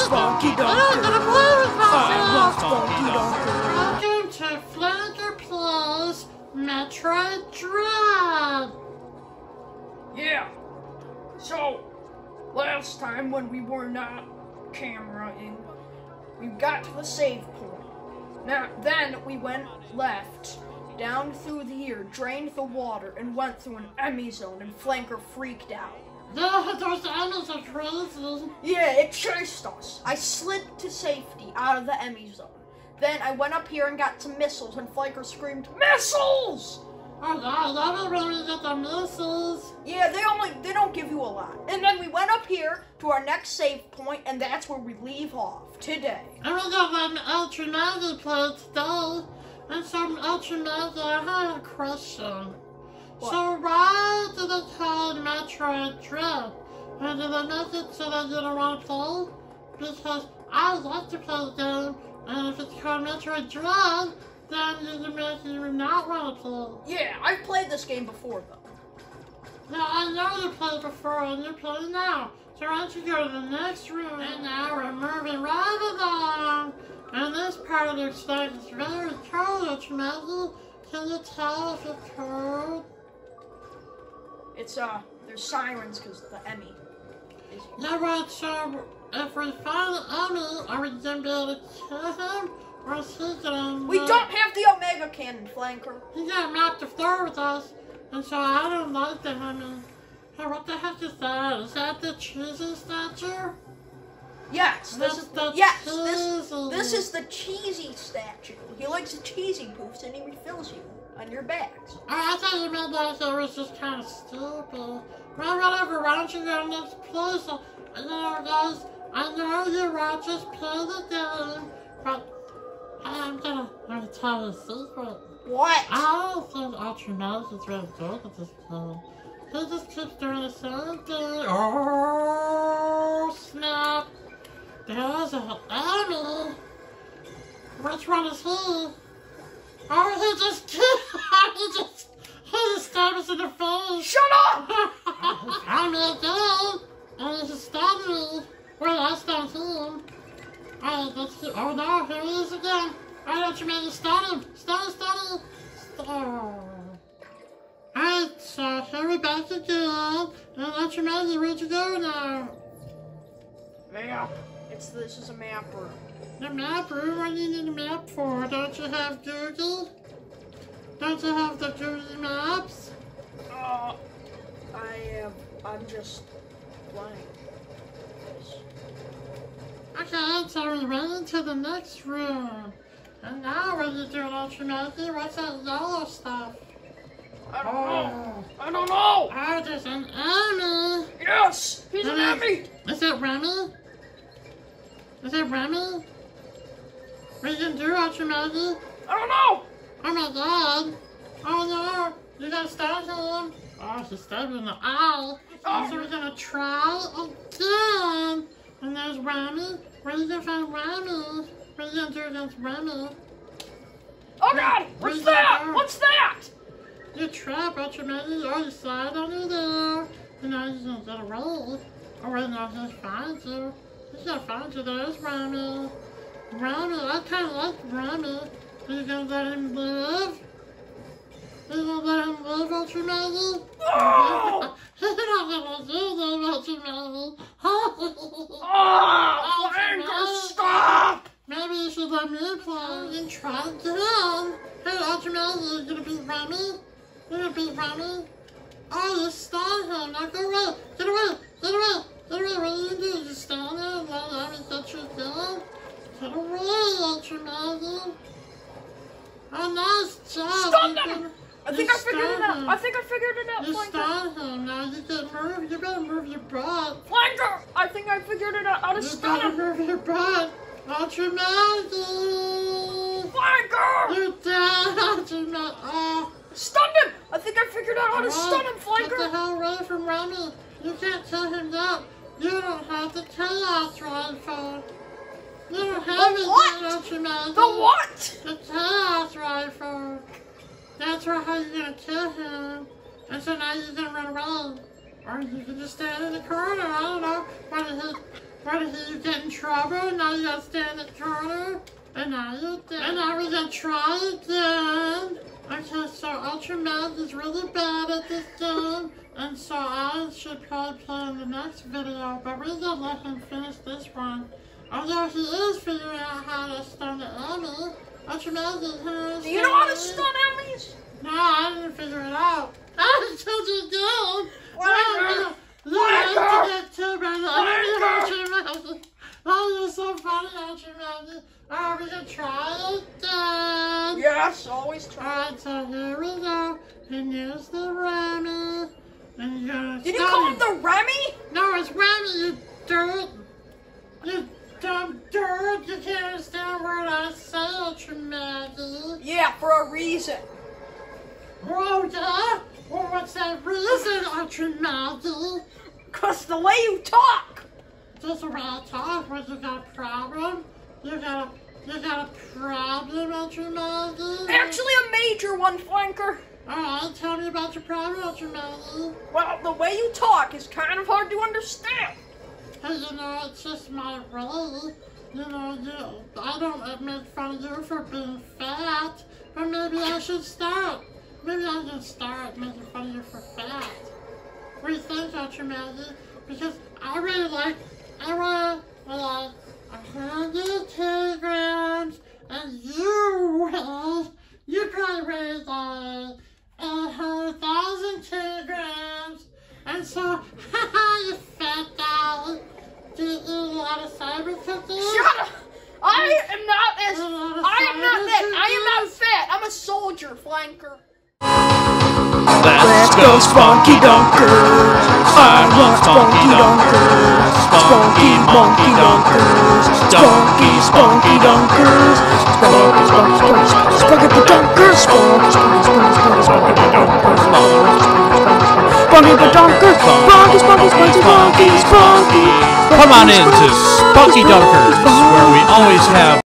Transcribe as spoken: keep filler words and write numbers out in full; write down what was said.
Spunky Dunker. I'm gonna play with I myself. love Spunky Dunker. Welcome to Flanker Plays Metroid Dread. Yeah. So, last time when we were not cameraing, we got to the save point. Now, then we went left, down through here, drained the water, and went through an Emmy zone, and Flanker freaked out. Yeah, those enemies are crazy. Yeah, it chased us. I slid to safety out of the Emmy zone. Then I went up here and got some missiles, and Flanker screamed, "Missiles!" Oh yeah, I love it when we get the missiles. Yeah, they only they don't give you a lot. And then we went up here to our next save point, and that's where we leave off today. And we got an Ultra Maggie play today. And so Ultra Maggie, I have a question. What? So why did they call it Metroid Dread? And did they make it so that you don't want to play? Because I like to play the game, and if it's called Metroid Dread, then you make you not want to play. Yeah, I've played this game before, though. Now, I know you played before and you play now. So why don't you go to the next room? And now we're moving right along. And this part of the extent is very cold, Ultra Maggie. Can you tell if it's cold? It's, uh, there's sirens because the Emmy is here. Yeah, right, so if we find Emmy, are we gonna be able to kill him? Or is he gonna... We uh, don't have the Omega Cannon, Flanker. He got knocked the floor with us, and so I don't like the Emmy. Hey, what the heck is that? Is that the cheesy statue? Yes, this That's is the yes, this cheesy. this is the cheesy statue. He likes the cheesy poofs, and he refills you on your backs. Oh, I thought you meant like it was just kind of stupid. Well, whatever, why don't you go next place? Uh, You know, guys, I know you want to just play the game, but I'm gonna, I'm gonna tell you a secret. What? I don't think Ultra Maggie is really good at this game. He just keeps doing the same thing. Oh, snap. There's an enemy. Which one is he? Oh, he just he just he just stabbed us in the face. Shut up! I'm again, and he just stabbed me. Wait, I stabbed him. Alright, let's see. Oh no, here he is again. Alright, Ultra Maggie, stun him, stun him, stun him. Stun. Alright, so here we're back again. And Ultra Maggie, where'd you go now? Map. It's this is a map room. The map room? What do you need a map for? Don't you have Google? Don't you have the Google Maps? Uh, I am. I'm just playing. Okay, so we went into the next room. And now what are you doing, Ultra Maggie? What's that yellow stuff? I don't Oh. know. I don't know. Oh, there's an Emmy. Yes, he's an Remy. Emmy. Is it Remy? Is it Remy? What are you gonna do, Ultra Maggie? I don't know. Oh my god. Oh no. You gotta start him. Oh, she stabbed me in the eye. Oh. So we're gonna try again. And there's Remy. Where are you gonna find Remy? What are you gonna do against Remy? Oh God! What's Where's that? that? What's that? You trap, Ultra Maggie. Oh, you slide under there. You know, you're gonna get away. Oh, wait, no, he'll find you. He's gonna find you. There's Remy. Remy, I kinda like Remy. Are you gonna let him live? Are you gonna let him live, Ultra Maggie? Oh! He's not gonna do that, Ultra Maggie. Oh, Flanker, stop! Maybe you should let me play and try again. Hey, Ultra Maggie, you gonna beat Remy? You gonna beat Remy? Oh, you stunned him. Now go away. Get away. Get away. Get away. What are you gonna do? You stand there and let Remy get you again? Get away, Ultra Maggie. Oh, nice job. Stun You him! can- I you think I figured it stunned out. him. I think I figured it out, You Flanker. stunned him. Now you can move. You better move your butt. Flanker! I think I figured it out how to You stun better him. move your butt. Ultra Maggie. Flanker! You're dead, Ultra Maggie. Oh. Stunned him! I think I figured out how to stun him, Get the Flanker! hell away from Remy. You can't kill him yet. You don't have the Chaos Rifle. You don't have The it what? yet, Ultra Maggie. The what? The Chaos Rifle. That's right, how you're gonna kill him. And so now you're gonna run away. Or you can just stand in the corner, I don't know. Why did he, What did you get in trouble? Now you gotta stand in the corner. And now you did. And now we're gonna try again. Okay, so Ultraman is really bad at this game. And so I should probably play in the next video. But we're gonna let him finish this one. Although he is figuring out how to stun the enemy. Ultraman is here. Do you know how to stun enemies? No, I didn't figure it out. I told you did. Flanker! Flanker! Oh, you're so funny, Ultraman. Oh, we can try it again. Yes, always try. Alright, so here we go. And here's the Remy. And you're gonna Did you call him the Remy? No, it's Remy, you dirt. You dumb dirt. You can't understand what I say, Ultraman. Yeah, for a reason. Oh, yeah? Well, what's that reason, Ultraman? Cause the way you talk. Just the way I talk, what, you got a problem? You got a, you got a problem, Ultraman? Actually, a major one, Flanker. Alright, tell me about your problem, Ultraman. Well, the way you talk is kind of hard to understand. Hey, you know, it's just my way. You know, you, I don't make fun of you for being fat, but maybe I should start. Maybe I should start making fun of you for fat. What do you think, Ultraman? Because I really like, I want like a hundred kilograms, and you weigh, you probably weigh like a hundred thousand kilograms, and so, haha, you fat guy. Do you eat a lot of cyber cookies? Shut up! I am not as, I am not that, I am not fat. I'm a soldier, Flanker. Let's go Spunky Dunkers! I want Spunky Dunkers! Spunky Monkey Dunkers! Spunky Spunky Dunkers! Spunky Spunky Spunky Spunky the Dunkers! Spunky Spunky Spunky Spunky Spunky the Dunkers! Spunky the Dunkers! Spunky Spunky Spunky Spunky Spunky! Come on in to Spunky Dunkers, where we always have